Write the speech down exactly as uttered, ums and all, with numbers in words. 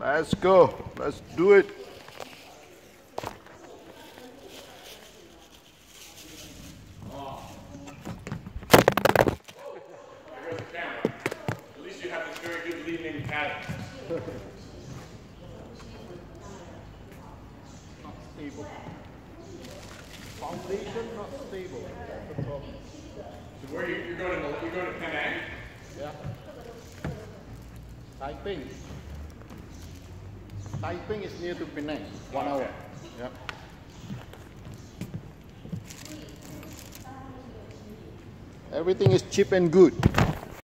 Let's go. Let's do it. At least you have this very good leading pattern. Not stable. Foundation not stable. That's the problem. So where you, you're going to you're going to Penang? Yeah. Taiping. Taiping is near to Penang. One Oh, okay. hour. Yeah. Everything is cheap and good.